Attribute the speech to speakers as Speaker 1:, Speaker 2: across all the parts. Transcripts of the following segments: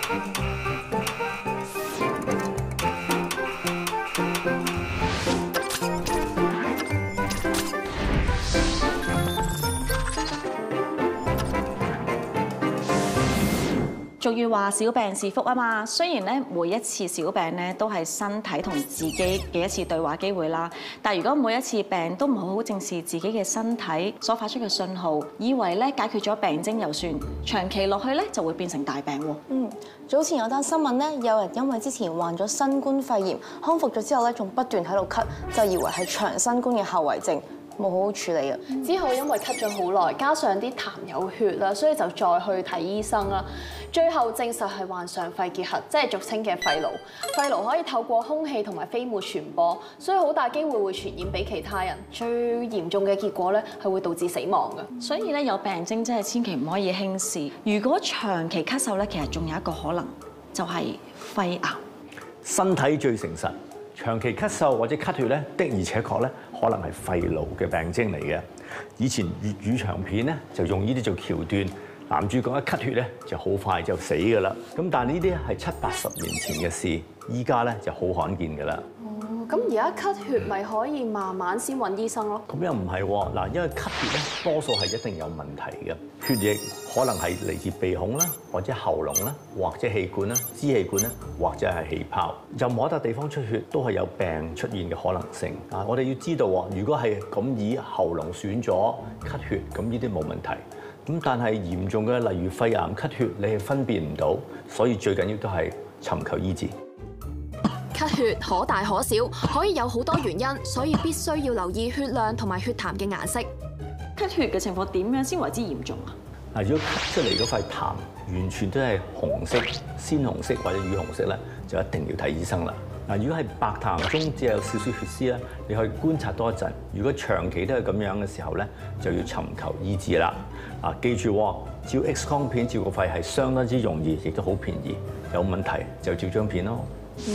Speaker 1: 俗語話小病是福啊嘛，雖然咧每一次小病咧都係身體同自己嘅一次對話機會啦，但如果每一次病都唔好好正視自己嘅身體所發出嘅信號，以為咧解決咗病徵就算，長期落去咧就會變成大病喎。
Speaker 2: 早前有單新聞咧，有人因為之前患咗新冠肺炎，康復咗之後咧，仲不斷喺度咳，就以為係長新冠嘅後遺症。冇好好處理啊！
Speaker 3: 之後因為咳咗好耐，加上啲痰有血啦，所以就再去睇醫生啦。最後證實係患上肺結核，即係俗稱嘅肺癆。肺癆可以透過空氣同埋飛沫傳播，所以好大機會會傳染俾其他人。最嚴重嘅結果咧係會導致死亡嘅。
Speaker 1: 所以咧有病徵真係千祈唔可以輕視。如果長期咳嗽咧，其實仲有一個可能就係肺癌。
Speaker 4: 身體最誠實。長期咳嗽或者咳血咧，的而且確咧，可能係肺癆嘅病徵嚟嘅。以前粵語長片咧就用呢啲做橋段，男主角一咳血咧就好快就死㗎啦。咁但係呢啲係70-80年前嘅事，依家咧就好罕見㗎啦。
Speaker 3: 咁而家咳血咪可以慢慢先揾醫生咯？
Speaker 4: 咁又唔係喎，嗱，因為咳血咧多數係一定有問題嘅，血液可能係嚟自鼻孔啦，或者喉嚨啦，或者氣管啦、支氣管啦，或者係氣泡。任何一笪地方出血都係有病出現嘅可能性。啊，我哋要知道喎，如果係咁以喉嚨損咗咳血，咁呢啲冇問題。咁但係嚴重嘅，例如肺癌咳血，你係分辨唔到，所以最緊要都係尋求醫治。
Speaker 5: 咳血可大可小，可以有好多原因，所以必須要留意血量同埋血痰嘅顏色。
Speaker 1: 咳血嘅情況點樣先為之嚴重啊？嗱，如果咳出嚟嗰塊痰完全都係紅色、鮮紅色或者乳紅色咧，就一定要睇醫生啦。嗱，如果係白痰中只有少少血絲咧，你可以觀察多一陣。如果長期都係咁樣嘅時候咧，就要尋求醫治啦。啊，記住照 X 光片照個肺係相當之容易，亦都好便宜。有問題就照張片咯。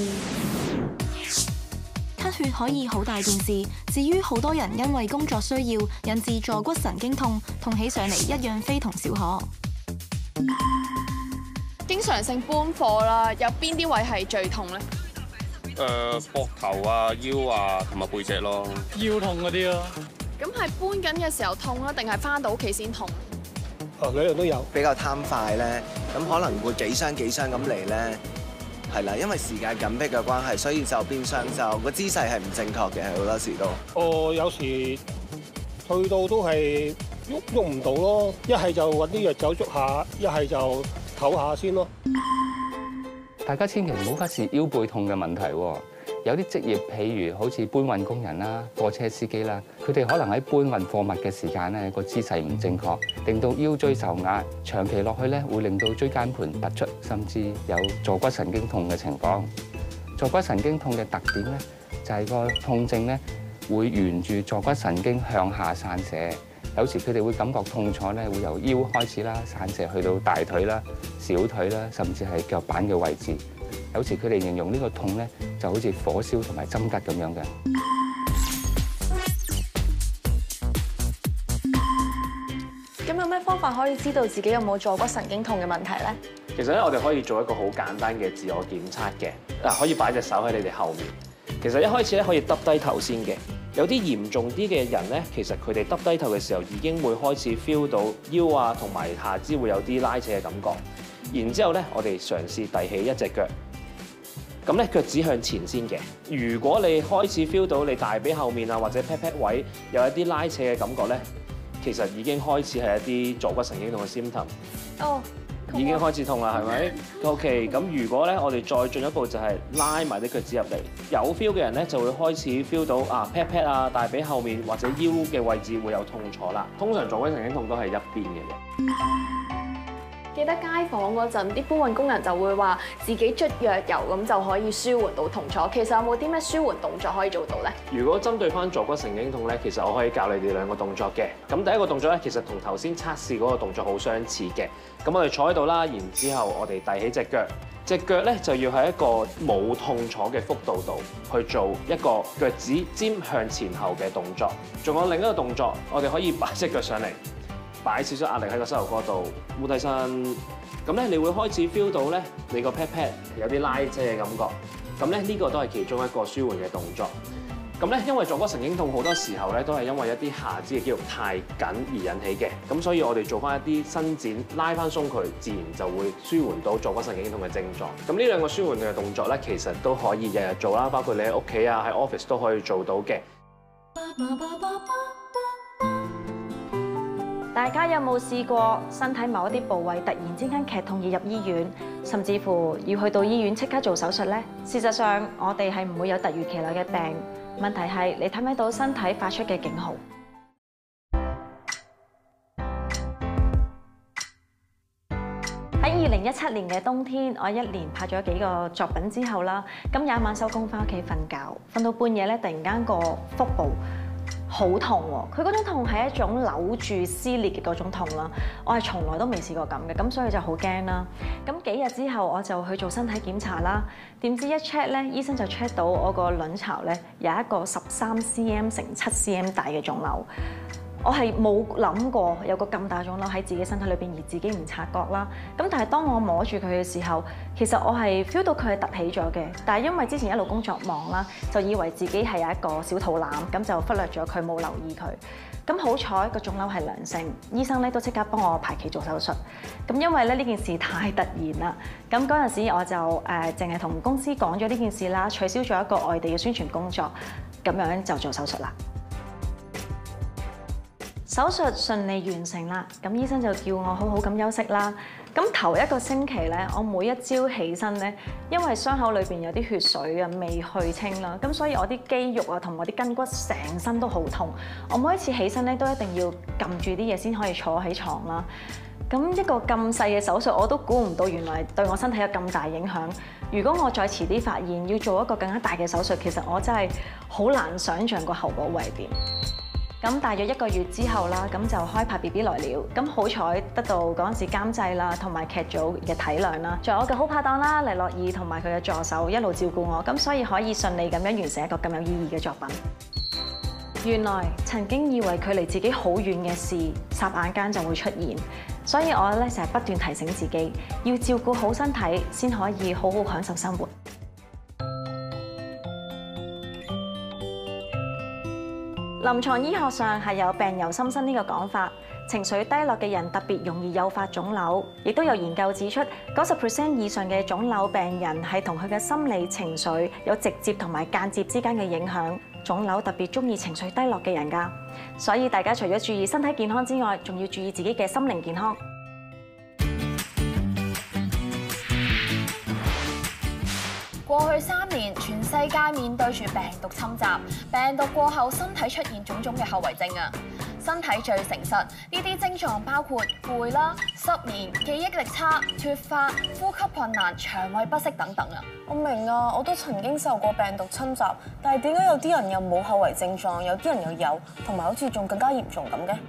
Speaker 5: 咳血可以好大件事，至於好多人因為工作需要引致坐骨神經痛，痛起上嚟一樣非同小可。
Speaker 3: 經常性搬貨啦，有邊啲位係最痛咧？
Speaker 6: 膊頭啊、腰啊同埋背脊咯。
Speaker 7: 腰痛嗰啲咯。
Speaker 3: 咁係搬緊嘅時候痛啊，定係翻到屋企先痛？
Speaker 7: 兩樣都有。
Speaker 8: 比較貪快咧，咁可能會幾箱咁嚟咧。係啦，因為時間緊迫嘅關係，所以就變相就個姿勢係唔正確嘅，好多時都。
Speaker 7: 有時去到都係喐唔到咯，一係就揾啲藥酒捉下，一係就唞下先咯。
Speaker 9: 大家千祈唔好忽視腰背痛嘅問題喎。有啲職業，譬如好似搬運工人啦、貨車司機啦，佢哋可能喺搬運貨物嘅時間咧，個姿勢唔正確，令到腰椎受壓，長期落去咧會令到椎間盤突出，甚至有坐骨神經痛嘅情況。坐骨神經痛嘅特點咧，就係個痛症咧會沿住坐骨神經向下散射。有時佢哋會感覺痛楚咧，會由腰開始啦，散射去到大腿啦、小腿啦，甚至係腳板嘅位置。有時佢哋形容呢個痛咧，就好似火燒同埋針拮咁樣嘅。
Speaker 2: 咁有咩方法可以知道自己有冇坐骨神經痛嘅問題咧？
Speaker 10: 其實咧，我哋可以做一個好簡單嘅自我檢測嘅。嗱，可以擺隻手喺你哋後面。其實一開始咧可以耷低頭先嘅。有啲嚴重啲嘅人咧，其實佢哋耷低頭嘅時候已經會開始 feel 到腰啊同埋下肢會有啲拉扯嘅感覺。然之後咧，我哋嘗試遞起一隻腳。咁咧腳趾向前先嘅。如果你開始 feel 到你大髀後面啊或者 pat pat 位有一啲拉扯嘅感覺咧，其實已經開始係一啲坐骨神經痛嘅 symptom。
Speaker 2: 哦，
Speaker 10: 已經開始痛啦，係咪 ？OK， 咁如果咧我哋再進一步就係拉埋啲腳趾入嚟，有 feel 嘅人咧就會開始 feel 到啊 pat pat 啊大髀後面或者腰嘅位置會有痛楚啦。通常坐骨神經痛都係一邊嘅啫。
Speaker 3: 記得街訪嗰陣，啲搬運工人就會話自己捽藥油咁就可以舒緩到痛楚。其實有冇啲咩舒緩動作可以做到咧？如果針對翻坐骨神經痛咧，其實我可以教你哋兩個動作嘅。咁第一個動作咧，其實同頭先測試嗰個動作好相似嘅。咁我哋坐喺度啦，然之後我哋遞起隻腳，隻腳咧就要喺一個冇痛楚嘅幅度度去做一個腳趾尖向前後嘅動作。仲有另一個動作，我哋可以擺隻腳上嚟。擺少少壓力喺個膝頭哥度，冇睇身，
Speaker 10: 咁咧，你會開始 feel 到咧，你個 pat pat 有啲拉扯嘅感覺。咁咧，呢個都係其中一個舒緩嘅動作。咁咧，因為坐骨神經痛好多時候咧，都係因為一啲下肢嘅肌肉太緊而引起嘅。咁所以我哋做翻一啲伸展，拉翻鬆佢，自然就會舒緩到坐骨神經痛嘅症狀。咁呢兩個舒緩嘅動作咧，其實都可以日日做啦，包括你喺屋企啊、喺 office 都可以做到嘅。
Speaker 11: 大家有冇試過身體某一啲部位突然之間劇痛而入醫院，甚至乎要去到醫院即刻做手術呢？事實上，我哋係唔會有突如其來嘅病。問題係你睇唔睇到身體發出嘅警號？喺2017年嘅冬天，我一連拍咗幾個作品之後啦，咁有一晚收工翻屋企瞓覺，瞓到半夜咧，突然間個腹部好痛喎，佢嗰種痛係一種扭住撕裂嘅嗰種痛啦，我係從來都未試過咁嘅，咁所以就好驚啦。咁幾日之後我就去做身體檢查啦，點知一 check 咧，醫生就 check 到我個卵巢咧有一個13 cm 乘7 cm 大嘅腫瘤。我係冇諗過有個咁大腫瘤喺自己身體裏邊，而自己唔察覺啦。咁但係當我摸住佢嘅時候，其實我係 feel 到佢係凸起咗嘅。但係因為之前一路工作忙啦，就以為自己係有一個小肚腩，咁就忽略咗佢，冇留意佢。咁好彩個腫瘤係良性，醫生咧都即刻幫我排期做手術。咁因為咧呢件事太突然啦，咁嗰陣時我就淨係同公司講咗呢件事啦，取消咗一個外地嘅宣傳工作，咁樣就做手術啦。手術順利完成啦，咁醫生就叫我好好咁休息啦。咁頭一個星期咧，我每一朝起身咧，因為傷口裏邊有啲血水啊未去清啦，咁所以我啲肌肉啊同我啲筋骨成身都好痛。我每一次起身咧都一定要撳住啲嘢先可以坐喺床啦。咁一個咁細嘅手術，我都估唔到原來對我身體有咁大影響。如果我再遲啲發現要做一個更加大嘅手術，其實我真係好難想像個後果會係點。咁大約1個月之後啦，咁就開拍 BB 來了。咁好彩得到嗰陣時監製啦，同埋劇組嘅體諒啦，仲有我嘅好拍檔啦，黎諾懿同埋佢嘅助手一路照顧我，咁所以可以順利咁樣完成一個咁有意義嘅作品。原來曾經以為距離自己好遠嘅事，霎眼間就會出現，所以我咧成日不斷提醒自己，要照顧好身體，先可以好好享受生活。臨床醫學上係有病由心生呢個講法，情緒低落嘅人特別容易誘發腫瘤，亦都有研究指出，90% 以上嘅腫瘤病人係同佢嘅心理情緒有直接同埋間接之間嘅影響。腫瘤特別中意情緒低落嘅人㗎，所以大家除咗注意身體健康之外，仲要注意自己嘅心靈健康。
Speaker 12: 過去3年，全世界面對住病毒侵襲，病毒過後身體出現種種嘅後遺症啊！身體最誠實，呢啲症狀包括攰啦、失眠、記憶力差、脫髮、呼吸困難、腸胃不適等等啊！
Speaker 2: 我明啊，我都曾經受過病毒侵襲，但係點解有啲人又冇後遺症狀，有啲人又有，同埋好似仲更加嚴重咁嘅？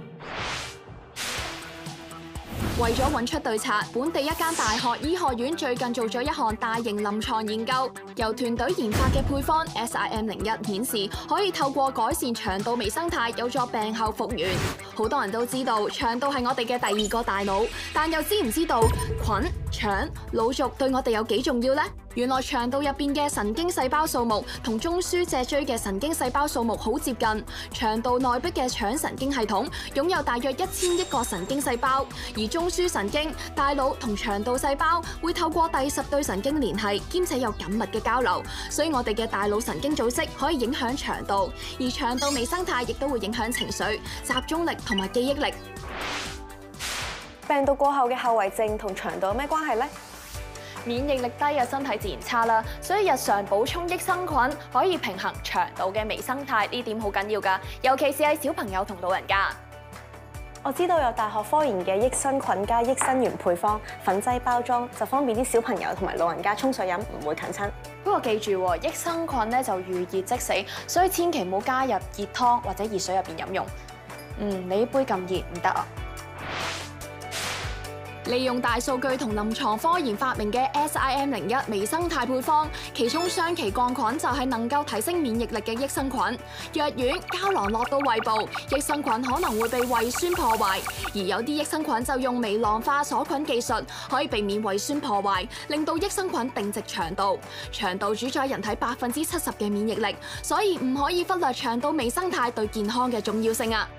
Speaker 12: 為咗揾出對策，本地一間大學醫學院最近做咗一項大型臨床研究，由團隊研發嘅配方 SIM01顯示，可以透過改善腸道微生態，有助病後復原。好多人都知道腸道係我哋嘅第2個大腦，但又知唔知道菌、腸、腦軸對我哋有幾重要呢？原來腸道入邊嘅神經細胞數目同中樞脊椎嘅神經細胞數目好接近。腸道內壁嘅腸神經系統擁有大約1000億個神經細胞，而中樞神經、大腦同腸道細胞會透過第10對神經聯繫，兼且有緊密嘅交流。所以我哋嘅大腦神經組織可以影響腸道，而腸道微生態亦都會影響情緒、集中力同埋記憶力。
Speaker 2: 病毒過後嘅後遺症同腸道有咩關係呢？
Speaker 12: 免疫力低嘅身體自然差啦，所以日常補充益生菌可以平衡腸道嘅微生態，呢點好緊要㗎，尤其是係小朋友同老人家。
Speaker 2: 我知道有大學科研嘅益生菌加益生元配方，粉劑包裝就方便啲小朋友同埋老人家沖水飲，唔會近親。
Speaker 12: 不過記住喎，益生菌咧就遇熱即死，所以千祈唔好加入熱湯或者熱水入邊飲用。你呢杯咁熱唔得啊！ 利用大數據同臨床科研發明嘅 SIM01微生態配方，其中雙歧桿菌就係能夠提升免疫力嘅益生菌。藥丸、膠囊落到胃部，益生菌可能會被胃酸破壞，而有啲益生菌就用微囊化鎖菌技術，可以避免胃酸破壞，令到益生菌定植腸道。腸道主宰人體70%嘅免疫力，所以唔可以忽略腸道微生態對健康嘅重要性啊！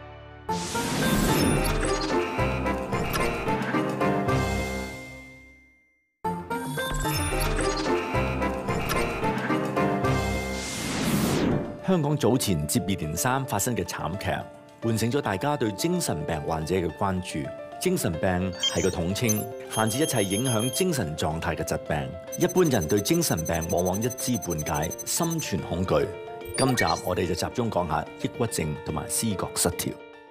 Speaker 4: 香港早前接二連三發生嘅慘劇，喚醒咗大家對精神病患者嘅關注。精神病係個統稱，泛指一切影響精神狀態嘅疾病。一般人對精神病往往一知半解，心存恐懼。今集我哋就集中講下抑鬱症同埋思覺失調。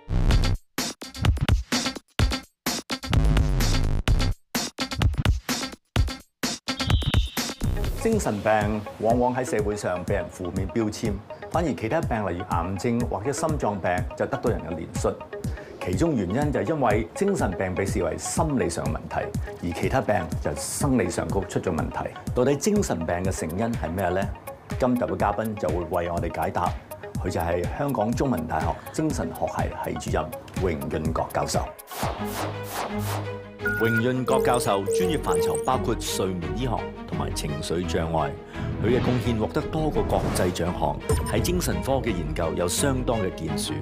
Speaker 4: 精神病往往喺社會上被人負面標籤，反而其他病例如癌症或者心臟病就得到人嘅憐恤。其中原因就係因為精神病被視為心理上問題，而其他病就生理上出咗問題。到底精神病嘅成因係咩呢？今集嘅嘉賓就會為我哋解答。佢就係香港中文大學精神學系系主任榮潤國教授。榮潤國教授專業範疇包括睡眠醫學同埋情緒障礙，佢嘅貢獻獲得多個國際獎項，喺精神科嘅研究有相當嘅建樹。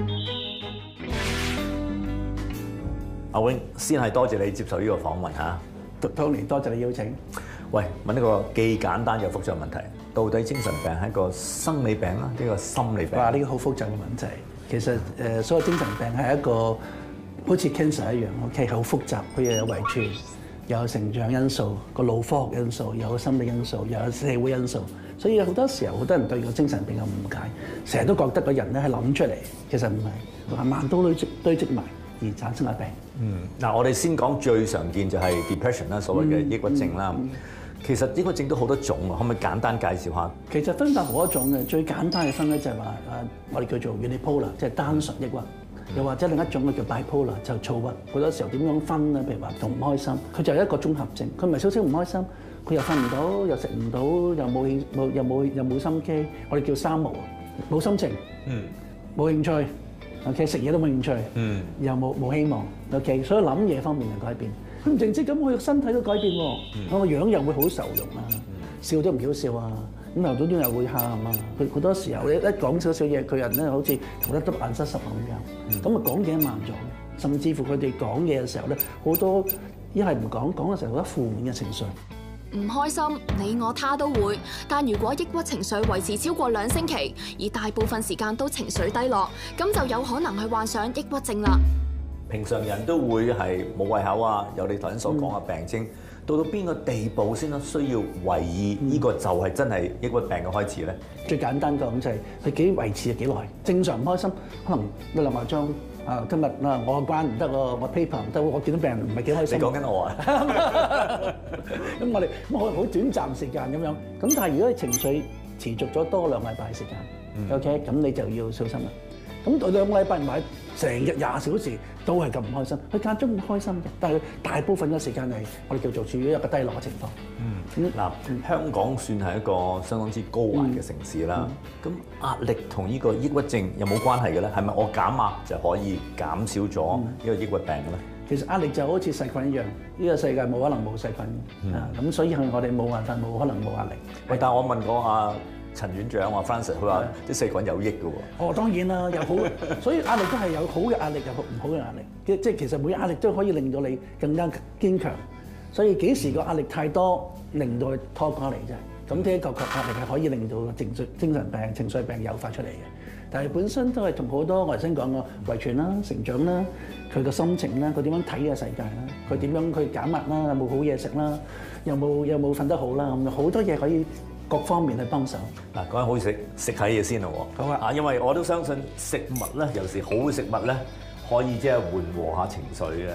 Speaker 4: 阿榮，先係多謝你接受呢個訪問嚇。
Speaker 13: Tony，多謝你邀請。
Speaker 4: 喂，問一個既簡單又複雜問題，到底精神病係一個生理病啦，呢個心理病？
Speaker 13: 哇，呢個好複雜嘅問題。其實所有精神病係一個好似 cancer 一樣 ，OK， 好複雜，佢又有遺傳，又有成長因素，個腦科學因素，又有心理因素，又有社會因素。所以好多時候，好多人對個精神病有誤解，成日都覺得個人咧係諗出嚟，其實唔係，慢慢都堆積埋而產生嘅病。
Speaker 4: 嗱，我哋先講最常見就係 depression 啦，所謂嘅抑鬱症啦。其實抑鬱症都好多種喎，可唔可以簡單介紹下？
Speaker 13: 其實分法好多種嘅，最簡單嘅分咧就係話我哋叫做 unipolar， 即係單純抑鬱。又或者另一種嘅叫 bipolar， 就躁鬱。好多時候點樣分咧？譬如話同唔開心，佢就係一個綜合症。佢唔係少少唔開心，佢又瞓唔到，又食唔到，又冇心機。我哋叫三無，冇心情，冇興趣。OK， 食嘢都冇興趣，又冇希望。OK， 所以諗嘢方面嘅改變。佢唔淨止咁，佢個身體都改變喎。個樣又會好愁容啊，笑都唔曉笑啊。咁頭早又會喊啊！佢好多時候一講少少嘢，佢人咧好似頭得眼濕濕咁樣。咁啊講嘢慢咗，甚至乎佢哋講嘢嘅時候咧，好多一係唔講嘅時候好多負面嘅情緒。
Speaker 12: 唔開心，你我他都會。但如果抑鬱情緒維持超過2星期，而大部分時間都情緒低落，咁就有可能係患上抑鬱症啦。
Speaker 4: 平常人都會係冇胃口啊，有你頭先所講嘅病徵。到邊個地步先需要懷疑呢個就係真係抑鬱病嘅開始咧？
Speaker 13: 最簡單講就係佢幾維持幾耐。正常唔開心，可能一兩個鐘。今日我個關唔得喎，我 paper 唔得喎，我見到病人唔係幾開心。
Speaker 4: 你講緊我啊？
Speaker 13: 咁我哋好短暫時間咁樣。咁但係如果你情緒持續咗多2禮拜時間，OK， 咁你就要小心啦。咁2禮拜唔係成日20小時都係咁唔開心，佢間中唔開心嘅，但係大部分嘅時間係我哋叫做處於一個低落嘅情況。
Speaker 4: 香港算係一個相當之高壓嘅城市啦。咁壓力同呢個抑鬱症有冇關係嘅咧？係咪我減壓就可以減少咗呢個抑鬱病嘅咧？
Speaker 13: 其實壓力就好似細菌一樣，呢個世界冇可能冇細菌嘅。咁所以我哋冇辦法，冇可能冇壓力。
Speaker 4: 喂，但係我問過陳院長話 Francis， 佢話啲細菌有益嘅喎。
Speaker 13: 哦，當然啦，有好，所以壓力都係有好嘅壓力，有唔好嘅壓力。即係其實每壓力都可以令到你更加堅強。所以幾時個壓力太多，令到佢拖過嚟啫。咁呢一個壓力係可以令到精神病、情緒病誘發出嚟嘅。但係本身都係同好多我頭先講嘅遺傳啦、成長啦、佢個心情啦、佢點樣睇嘅世界啦、佢點樣去減壓啦、有冇好嘢食啦、有冇瞓得好啦，咁好多嘢可以。各方面去幫手。
Speaker 4: 嗱，講緊好食下嘢先咯喎。好啊，因為我都相信食物咧，尤其是好嘅食物咧，可以即係緩和下情緒嘅。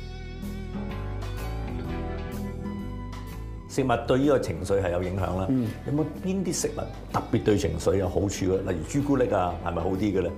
Speaker 4: 食物對呢個情緒係有影響啦。有冇邊啲食物特別對情緒有好處嘅？例如朱古力啊，係咪好啲嘅咧？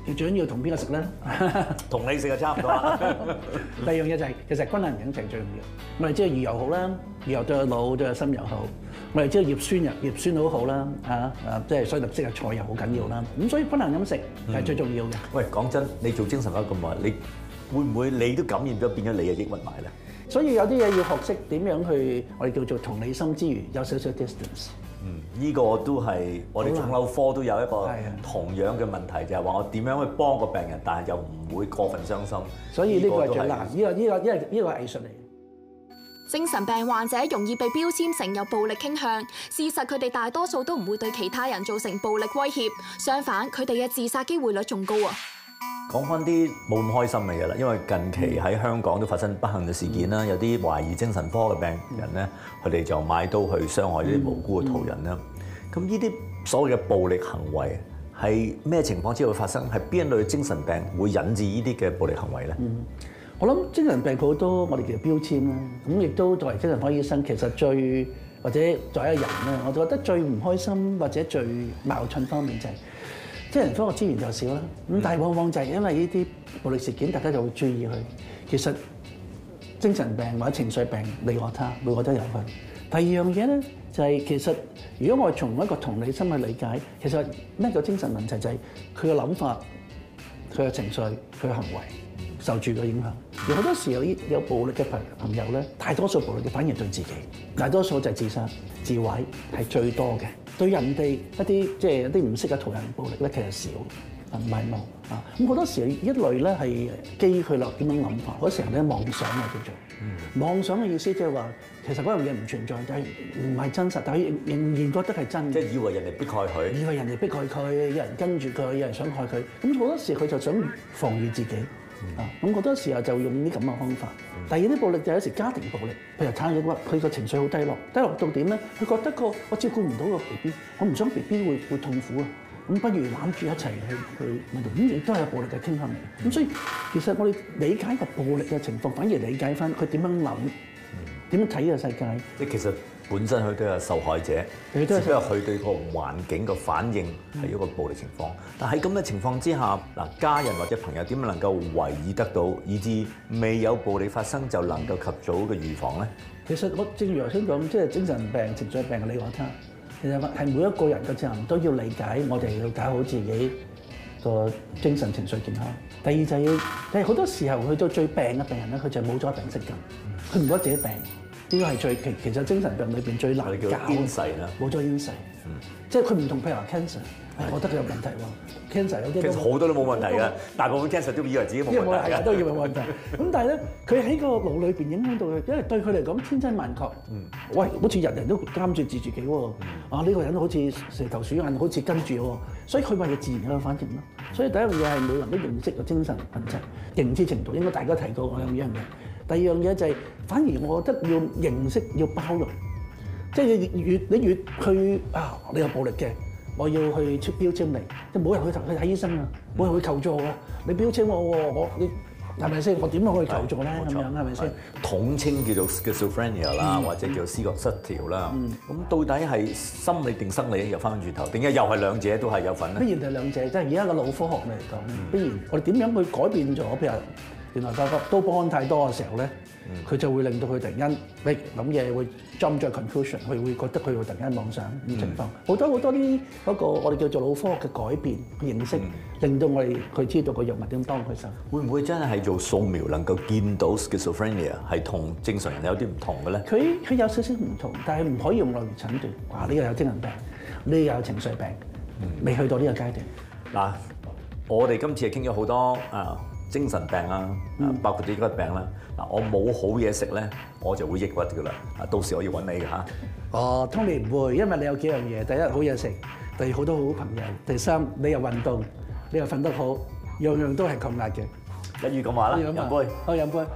Speaker 13: 最緊要同邊個食咧？
Speaker 4: 同你食就差唔多啦。
Speaker 13: 第二樣嘢就係其實均衡飲食最重要。我哋知道魚油好啦，魚油對個腦對個心又好。我哋知道葉酸好好啦，即係所以特色嘅菜又好緊要啦。咁所以均衡飲食係最重要嘅。
Speaker 4: 喂，講真，你做精神科咁耐，你會唔會你都感染咗變咗你嘅抑鬱埋咧？
Speaker 13: 所以有啲嘢要學識點樣去，我哋叫做同理心之餘有少少 distance。
Speaker 4: 呢個都係我哋腫瘤科都有一個同樣嘅問題，就係話我點樣去幫個病人，但係又唔會過分傷心。
Speaker 13: 所以呢個係最難，呢個係藝術嚟。
Speaker 12: 精神病患者容易被標籤成有暴力傾向，事實佢哋大多數都唔會對其他人造成暴力威脅，相反佢哋嘅自殺機會率仲高啊！
Speaker 4: 講翻啲冇咁開心嘅嘢啦，因為近期喺香港都發生不幸嘅事件啦，有啲懷疑精神科嘅病人咧，佢哋就買刀去傷害啲無辜嘅途人啦。咁呢啲所謂嘅暴力行為係咩情況之下會發生？係邊一類精神病會引致呢啲嘅暴力行為咧？
Speaker 13: 我諗精神病好多我哋叫標籤啦，咁亦都作為精神科醫生，其實最或者作為一個人咧，我覺得最唔開心或者最矛盾方面就係精神科嘅資源就少啦。咁但係往往就係因為呢啲暴力事件，大家就會注意佢。其實精神病或者情緒病你我他每個都有佢。第二樣嘢咧就係其實如果我從一個同理心去理解，其實咩叫精神問題就係佢嘅諗法、佢嘅情緒、佢嘅行為受住嘅影響。而好多時候有暴力嘅朋友咧，大多數暴力嘅反而對自己，大多數就係自殺、自毀係最多嘅。對人哋一啲即係一啲唔識嘅途人暴力咧，其實少，唔係冇啊。咁好多時一類咧係基於佢落點樣諗法，嗰時候咧妄想啊叫做。妄想嘅意思即係話，其實嗰樣嘢唔存在，但係唔係真實，但係仍然覺得係真。
Speaker 4: 即係以為人哋逼害佢，
Speaker 13: 以為人哋逼害佢，有人跟住佢，有人想害佢。咁好多時佢就想防禦自己。咁好多時候就用啲咁嘅方法。第二啲暴力就有時家庭暴力，譬如產抑鬱，佢個情緒好低落，低落到點咧？佢覺得我照顧唔到個 BB， 我唔想 BB 會痛苦啊。咁不如攬住一齊去咪度，咁亦都係暴力嘅傾向嚟。咁所以其實我哋理解個暴力嘅情況，反而理解翻佢點樣諗，點樣睇呢個世界。
Speaker 4: 即其實本身佢都係受害者，只不過佢對個環境個反應係一個暴力情況。但喺咁嘅情況之下，嗱，家人或者朋友點樣能夠維護得到，以至未有暴力發生就能夠及早嘅預防咧？
Speaker 13: 其實我正如頭先講，即係精神病、情緒病嘅你我他。其實係每一個人嘅責任都要理解，我哋要搞好自己個精神情緒健康。第二就係要，但係好多時候去到最病嘅病人咧，佢就冇咗病識感，佢唔覺得自己病。呢個係最其實精神病裏邊最難搞嘅。冇咗 insight，即係佢唔同譬如話 cancer， 我覺得佢有問題喎。cancer 有啲其實
Speaker 4: 好多都冇問題嘅，大部分 cancer 都以為自己冇問題嘅，
Speaker 13: 都以為冇問題。咁但係咧，佢喺個腦裏邊影響到佢，因為對佢嚟講千真萬確。喂，好似人人都監住自己喎。啊，呢個人好似蛇頭鼠眼，好似跟住喎。所以佢咪自然有反應咯。所以第一樣嘢係每人都認識個精神問題，認知程度應該大家提過我有呢樣嘢。第二樣嘢就係，反而我覺得要認識要包容，即係你越去啊，你有暴力嘅，我要去出標籤你，即係冇人去睇醫生啊，冇人去求助啊，你標籤我你係咪先？我點樣去求助咧？咁樣係咪先？
Speaker 4: 統稱叫做 schizophrenia 啦，或者叫思覺失調啦。咁到底係心理定生理又翻轉頭，定係又係兩者都係有份咧？
Speaker 13: 必然係兩者，即係而家個腦科學嚟講，必然我哋點樣去改變咗？譬如原來發覺多巴胺太多嘅時候咧，佢就會令到佢突然間諗嘢會 jump 咗 conclusion，佢會覺得佢會突然間妄想咁情況。好多啲嗰個我哋叫做腦科學嘅改變認識，令到我哋佢知道個藥物點幫佢手。
Speaker 4: 會唔會真係做掃描能夠見到 schizophrenia 係同正常人有啲唔同嘅咧？
Speaker 13: 佢有少少唔同，但係唔可以用來診斷。哇！呢個有精神病，呢個有情緒病，未去到呢個階段。
Speaker 4: 嗱，我哋今次係傾咗好多精神病啦，包括抑鬱病啦。嗱，我冇好嘢食咧，我就會抑鬱噶啦。到時我要揾你嘅嚇。
Speaker 13: 哦，Tony唔會，因為你有幾樣嘢。第一，好嘢食；第二，好多好朋友；第三，你又運動，你又瞓得好，樣樣都係抗壓嘅。
Speaker 4: 一於咁話啦，飲杯。
Speaker 13: 好，飲杯。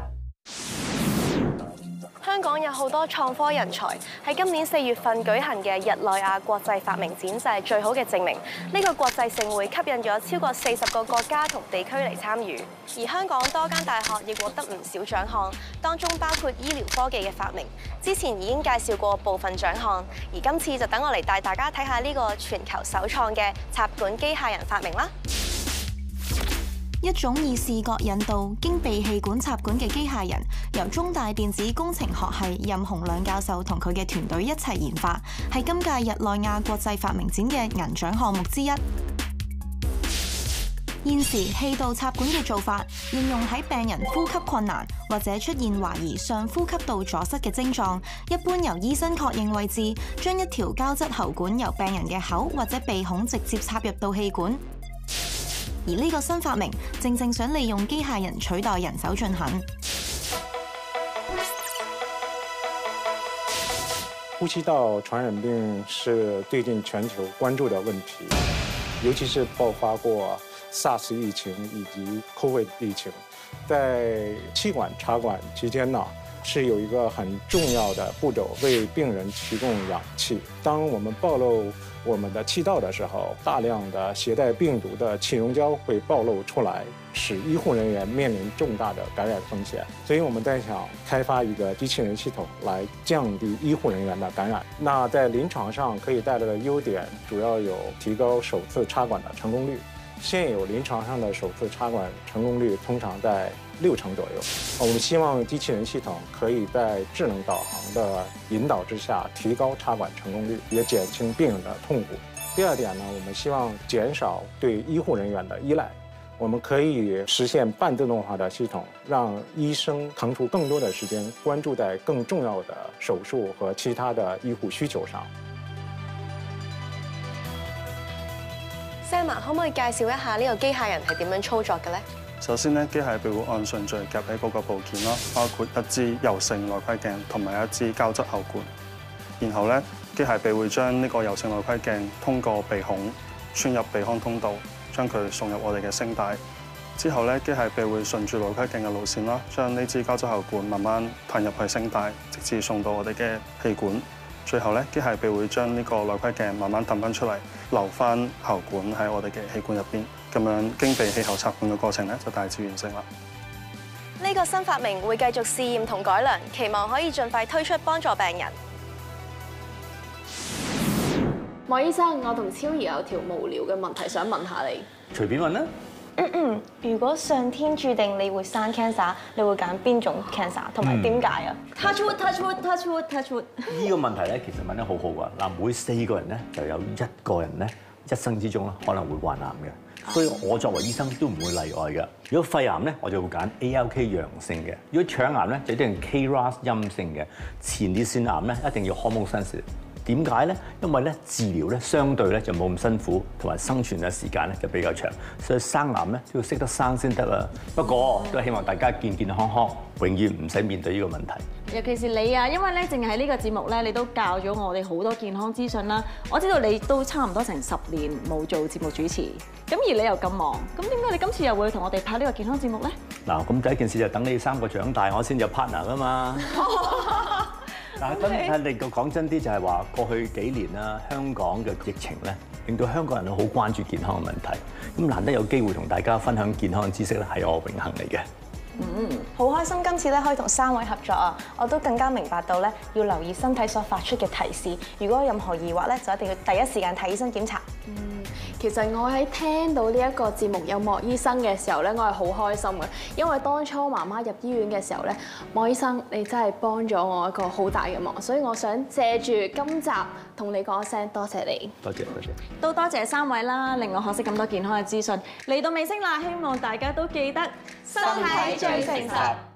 Speaker 2: 香港有好多創科人才，喺今年4月份舉行嘅日內瓦國際發明展就係最好嘅證明。呢個國際盛會吸引咗超過40個國家同地區嚟參與，而香港多間大學亦獲得唔少獎項，當中包括醫療科技嘅發明。之前已經介紹過部分獎項，而今次就等我嚟帶大家睇下呢個全球首創嘅插管機械人發明啦。
Speaker 5: 一種以視覺引導經鼻氣管插管嘅機械人，由中大電子工程學系任洪亮教授同佢嘅團隊一齊研發，係今屆日內亞國際發明展嘅銀獎項目之一。現時氣道插管嘅做法應用喺病人呼吸困難或者出現懷疑上呼吸道阻塞嘅症狀，一般由醫生確認位置，將一條膠質喉管由病人嘅口或者鼻孔直接插入到氣管。而呢個新發明正想利用機械人取代人手進行。
Speaker 14: 呼吸道傳染病是最近全球關注的問題，尤其是爆發過 SARS 疫情以及 COVID 疫情，在氣管插管期間呢，是有一個很重要的步驟，為病人提供氧氣。當我們暴露我們的氣道的時候，大量的攜帶病毒的氣溶膠會暴露出來，使醫護人員面臨重大的感染風險。所以我們在想開發一個機器人系統來降低醫護人員的感染。那在臨床上可以帶來的優點主要有提高首次插管的成功率。現有臨床上的首次插管成功率通常在60%左右。我們希望機器人系統可以在智能導航的引導之下提高插管成功率，也減輕病人的痛苦。第二點呢，我們希望減少對醫護人員的依賴。我們可以實現半自動化的系統，讓醫生騰出更多的時間關注在更重要的手術和其他的醫護需求上。
Speaker 2: Sam， 可唔可以介紹一下呢個機械人係點樣操作嘅咧？
Speaker 15: 首先咧，機械臂會按順序夾起嗰個部件啦，包括一支柔性內窺鏡同埋一支膠質喉管。然後咧，機械臂會將呢個柔性內窺鏡通過鼻孔穿入鼻腔通道，將佢送入我哋嘅聲帶。之後咧，機械臂會順住內窺鏡嘅路線啦，將呢支膠質喉管慢慢噴入去聲帶，直至送到我哋嘅氣管。最後咧，機械臂會將呢個內窺鏡慢慢褪翻出嚟，留翻喉管喺我哋嘅氣管入邊。咁樣經鼻氣喉插管嘅過程咧，就大致完成啦。
Speaker 2: 呢個新發明會繼續試驗同改良，期望可以盡快推出幫助病人。
Speaker 3: 莫醫生，我同超兒有條無聊嘅問題想問下你。
Speaker 1: 隨便問啦。
Speaker 11: 如果上天注定你會生 cancer， 你會揀邊種 cancer？ 同埋點解啊 ？Touch wood, touch wood, touch wood, touch wood。
Speaker 1: 呢個問題咧，其實問得好好㗎。嗱，每4個人咧就有1個人咧一生之中咧可能會患癌嘅，所以我作為醫生都唔會例外嘅。如果肺癌咧，我就會揀 ALK 陽性嘅；如果腸癌咧，就一定係 KRAS 陰性嘅；前列腺癌咧，一定要 hormone sensitive。點解咧？因為咧治療咧相對咧就冇咁辛苦，同埋生存嘅時間咧就比較長，所以生癌咧都要識得生先得啦。不過都係希望大家健健康康，永遠唔使面對呢個問題。
Speaker 11: 尤其是你啊，因為咧淨係喺呢個節目咧，你都教咗我哋好多健康資訊啦。我知道你都差唔多成10年冇做節目主持，咁而你又咁忙，咁點解你今次又會同我哋拍呢個健康節目咧？嗱，
Speaker 1: 咁第一件事就等你3個長大，我先有 partner 噶嘛。嗱，咁你講真啲就係話，過去幾年啦，香港嘅疫情咧，令到香港人都好關注健康嘅問題。咁難得有機會同大家分享健康嘅知識咧，係我榮幸嚟嘅。
Speaker 2: 好開心今次咧可以同3位合作啊！我都更加明白到咧要留意身體所發出嘅提示，如果有任何疑惑咧，就一定要第一時間睇醫生檢查。
Speaker 3: 其實我喺聽到呢一個節目有莫醫生嘅時候咧，我係好開心嘅，因為當初媽媽入醫院嘅時候咧，莫醫生你真係幫咗我一個好大嘅忙，所以我想借住今集同你講一聲多謝你。
Speaker 1: 多謝多謝。
Speaker 11: 都多謝3位啦，令我學識咁多健康嘅資訊。嚟到尾聲啦，希望大家都記得
Speaker 2: 身體最誠實。